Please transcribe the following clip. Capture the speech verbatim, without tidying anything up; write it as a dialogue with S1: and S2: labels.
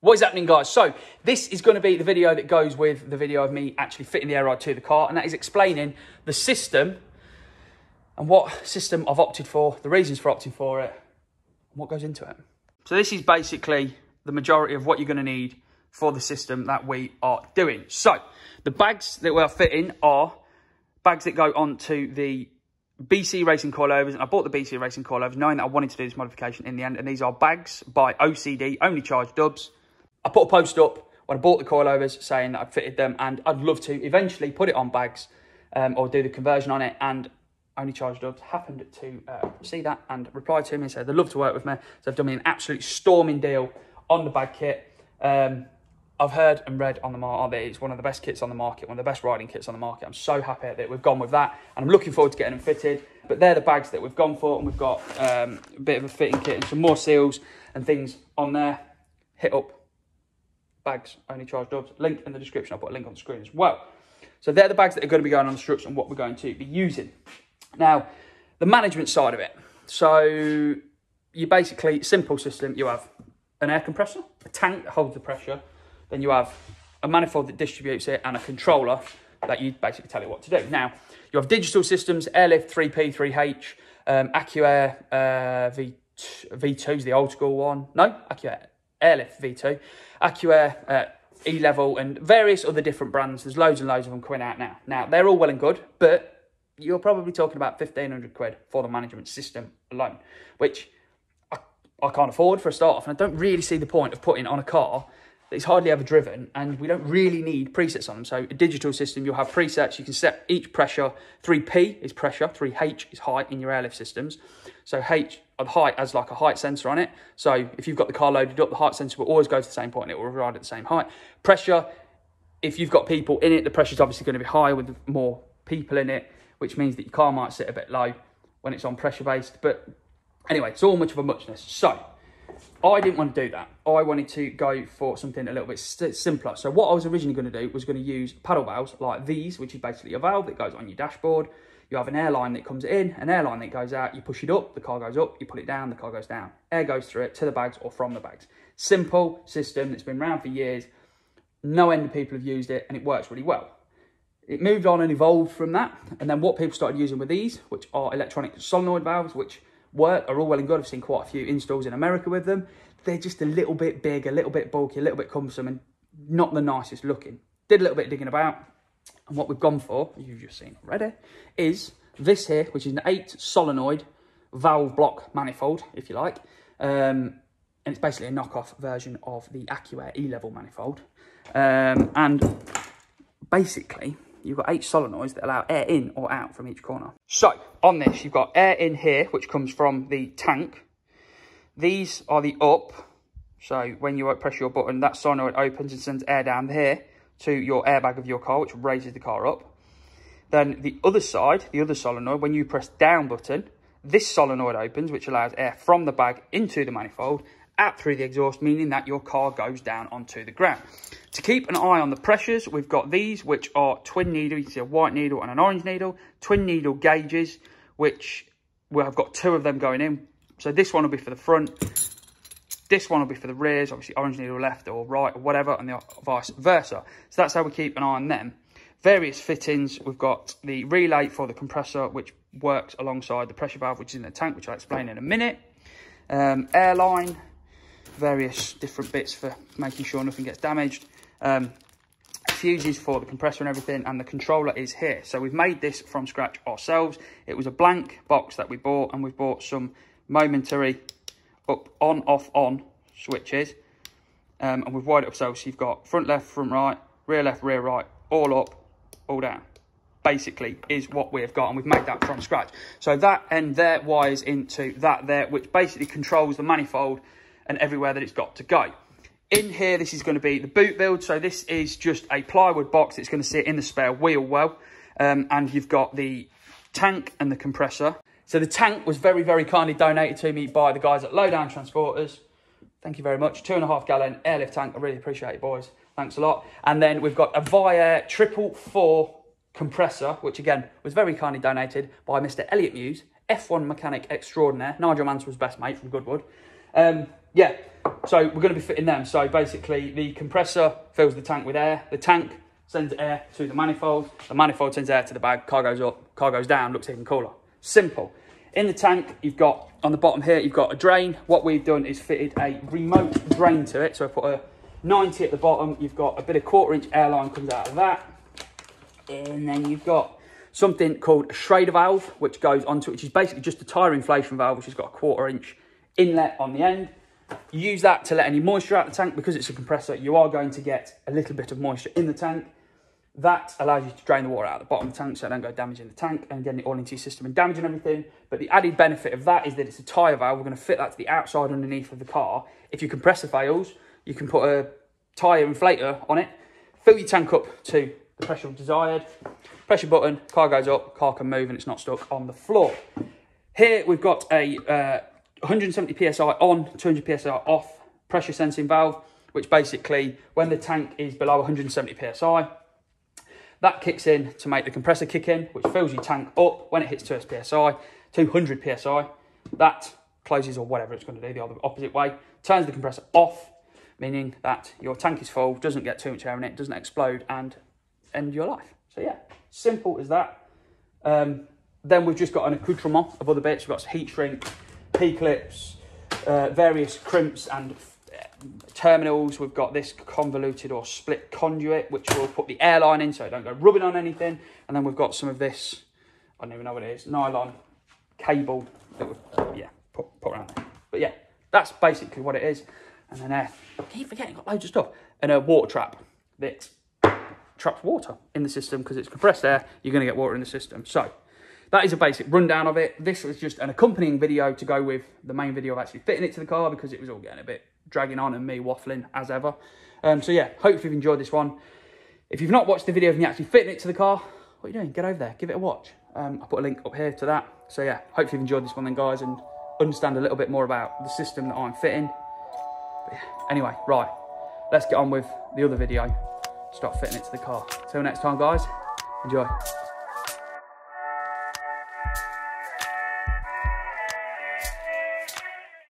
S1: What is happening, guys? So this is going to be the video that goes with the video of me actually fitting the air ride to the car, and that is explaining the system and what system I've opted for, the reasons for opting for it, and what goes into it. So this is basically the majority of what you're going to need for the system that we are doing. So the bags that we're fitting are bags that go onto the B C Racing coilovers, and I bought the B C Racing coilovers knowing that I wanted to do this modification in the end, and these are bags by O C D, only charge dubs. I put a post up when I bought the coilovers saying that I'd fitted them, and I'd love to eventually put it on bags um, or do the conversion on it, and only charge dubs happened to uh, see that and reply to me and said they'd love to work with me. So they've done me an absolute storming deal on the bag kit. Um, I've heard and read on the market that it's one of the best kits on the market, one of the best riding kits on the market. I'm so happy that we've gone with that, and I'm looking forward to getting them fitted. But they're the bags that we've gone for, and we've got um, a bit of a fitting kit and some more seals and things on there. Hit up bags, only charge dubs. Link in the description. I'll put a link on the screen as well. So they're the bags that are going to be going on the struts and what we're going to be using. Now, the management side of it. So you basically, simple system, you have an air compressor, a tank that holds the pressure, then you have a manifold that distributes it, and a controller that you basically tell it what to do. Now, you have digital systems, Airlift three P, three H, um, AccuAir uh, V two is the old school one. No, AccuAir Airlift V two, AccuAir uh, E-Level, and various other different brands. There's loads and loads of them coming out now. Now, they're all well and good, but you're probably talking about fifteen hundred quid for the management system alone, which I, I can't afford for a start off, and I don't really see the point of putting on a car it's hardly ever driven, and we don't really need presets on them. So a digital system, you'll have presets. You can set each pressure. three P is pressure, three H is height in your airlift systems. So H, the height has like a height sensor on it. So if you've got the car loaded up, the height sensor will always go to the same point and it will ride at the same height. Pressure, if you've got people in it, the pressure is obviously going to be higher with more people in it, which means that your car might sit a bit low when it's on pressure based. But anyway, it's all much of a muchness. So I didn't want to do that. I wanted to go for something a little bit simpler. So what I was originally going to do was going to use paddle valves like these, which is basically a valve that goes on your dashboard. You have an airline that comes in, an airline that goes out. You push it up, the car goes up. You pull it down, the car goes down. Air goes through it to the bags or from the bags. Simple system that's been around for years. No end of people have used it, and it works really well. It moved on and evolved from that. And then what people started using with these, which are electronic solenoid valves, which work, are all well and good. I've seen quite a few installs in America with them. They're just a little bit big, a little bit bulky, a little bit cumbersome, and not the nicest looking. Did a little bit of digging about, and what we've gone for, you've just seen already, is this here, which is an eight solenoid valve block manifold, if you like. Um, and it's basically a knockoff version of the AccuAir E-Level manifold. Um, and basically, you've got eight solenoids that allow air in or out from each corner. So on this, you've got air in here, which comes from the tank. These are the up. So when you press your button, that solenoid opens and sends air down here to your airbag of your car, which raises the car up. Then the other side, the other solenoid, when you press down button, this solenoid opens, which allows air from the bag into the manifold, out through the exhaust, meaning that your car goes down onto the ground. To keep an eye on the pressures, we've got these, which are twin needle. You can see a white needle and an orange needle. Twin needle gauges, which we have got two of them going in. So this one will be for the front. This one will be for the rears, obviously orange needle left or right or whatever, and the vice versa. So that's how we keep an eye on them. Various fittings. We've got the relay for the compressor, which works alongside the pressure valve, which is in the tank, which I'll explain in a minute. Um, airline. Various different bits for making sure nothing gets damaged. Um, fuses for the compressor and everything, and the controller is here. So we've made this from scratch ourselves. It was a blank box that we bought, and we've bought some momentary up, on, off, on switches. Um, and we've wired it up so, so you've got front left, front right, rear left, rear right, all up, all down. Basically is what we've got, and we've made that from scratch. So that end there wires into that there, which basically controls the manifold and everywhere that it's got to go. In here, this is going to be the boot build. So this is just a plywood box that's going to sit in the spare wheel well. Um, and you've got the tank and the compressor. So the tank was very, very kindly donated to me by the guys at Lowdown Transporters. Thank you very much. Two and a half gallon airlift tank. I really appreciate it, boys. Thanks a lot. And then we've got a Viair triple four compressor, which again was very kindly donated by Mister Elliot Muse, F one mechanic extraordinaire. Nigel Mansell's best mate from Goodwood. Um, yeah, So we're going to be fitting them. So basically the compressor fills the tank with air. The tank sends air to the manifold. The manifold sends air to the bag. Car goes up, car goes down, looks even cooler. Simple. In the tank, you've got, on the bottom here, you've got a drain. What we've done is fitted a remote drain to it. So I put a ninety at the bottom. You've got a bit of quarter inch airline comes out of that. And then you've got something called a Schrader valve, which goes onto it, which is basically just a tyre inflation valve, which has got a quarter inch inlet on the end. You use that to let any moisture out of the tank. Because it's a compressor, you are going to get a little bit of moisture in the tank. That allows you to drain the water out of the bottom of the tank so it don't go damaging the tank and getting it all into your system and damaging everything. But the added benefit of that is that it's a tyre valve. We're going to fit that to the outside underneath of the car. If your compressor fails, you can put a tyre inflator on it, fill your tank up to the pressure desired, press your button, car goes up, car can move and it's not stuck on the floor. Here we've got a uh, one hundred seventy P S I on, two hundred P S I off pressure sensing valve, which basically when the tank is below one hundred seventy P S I, that kicks in to make the compressor kick in, which fills your tank up. When it hits two hundred P S I, two hundred P S I, that closes or whatever it's going to do, the other opposite way, turns the compressor off, meaning that your tank is full, doesn't get too much air in it, doesn't explode and end your life. So yeah, simple as that. Um, then we've just got an accoutrement of other bits. We've got heat shrink, P-clips, uh, various crimps and terminals. We've got this convoluted or split conduit, which will put the airline in so it don't go rubbing on anything. And then we've got some of this, I don't even know what it is, nylon cable that we've, yeah, put, put around there. But yeah, that's basically what it is. And then uh, I keep forgetting, got loads of stuff. And a water trap that traps water in the system because it's compressed air, you're going to get water in the system. So that is a basic rundown of it. This was just an accompanying video to go with the main video of actually fitting it to the car because it was all getting a bit dragging on and me waffling as ever. Um, so yeah, hopefully you've enjoyed this one. If you've not watched the video of me actually fitting it to the car, what are you doing? Get over there, give it a watch. Um, I'll put a link up here to that. So yeah, hopefully you've enjoyed this one then guys and understand a little bit more about the system that I'm fitting. But yeah, anyway, right, let's get on with the other video. Start fitting it to the car. Till next time guys, enjoy.